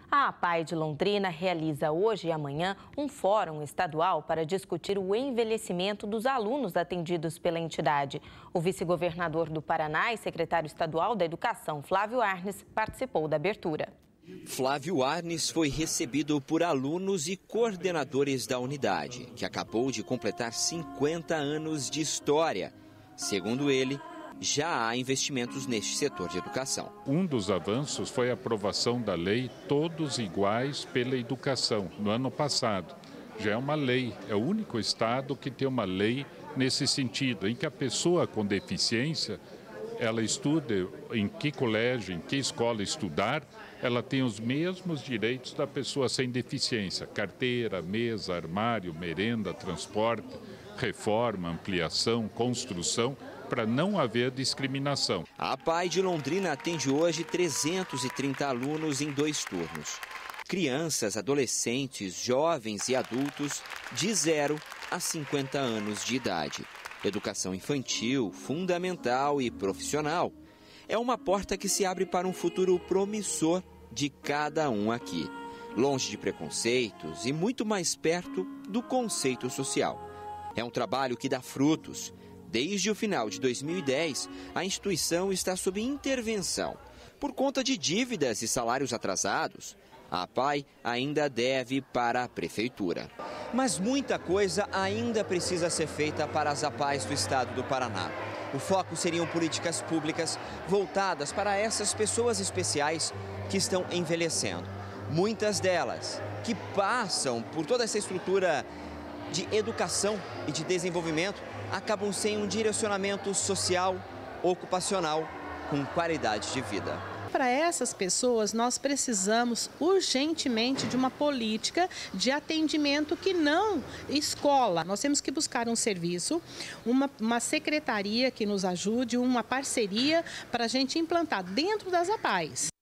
A APAE de Londrina realiza hoje e amanhã um fórum estadual para discutir o envelhecimento dos alunos atendidos pela entidade. O vice-governador do Paraná e secretário estadual da Educação, Flávio Arnes, participou da abertura. Flávio Arnes foi recebido por alunos e coordenadores da unidade, que acabou de completar 50 anos de história. Segundo ele, já há investimentos neste setor de educação. Um dos avanços foi a aprovação da lei Todos Iguais pela Educação, no ano passado. Já é uma lei, é o único estado que tem uma lei nesse sentido, em que a pessoa com deficiência, ela estuda em que colégio, em que escola estudar, ela tem os mesmos direitos da pessoa sem deficiência: carteira, mesa, armário, merenda, transporte, reforma, ampliação, construção, para não haver discriminação. A APAE de Londrina atende hoje 330 alunos em 2 turnos. Crianças, adolescentes, jovens e adultos de 0 a 50 anos de idade. Educação infantil, fundamental e profissional. É uma porta que se abre para um futuro promissor de cada um aqui. Longe de preconceitos e muito mais perto do conceito social. É um trabalho que dá frutos. Desde o final de 2010, a instituição está sob intervenção. Por conta de dívidas e salários atrasados, a APAE ainda deve para a prefeitura. Mas muita coisa ainda precisa ser feita para as APAEs do estado do Paraná. O foco seriam políticas públicas voltadas para essas pessoas especiais que estão envelhecendo. Muitas delas que passam por toda essa estrutura de educação e de desenvolvimento acabam sem um direcionamento social, ocupacional, com qualidade de vida. Para essas pessoas, nós precisamos urgentemente de uma política de atendimento que não escola. Nós temos que buscar um serviço, uma secretaria que nos ajude, uma parceria para a gente implantar dentro das APAEs.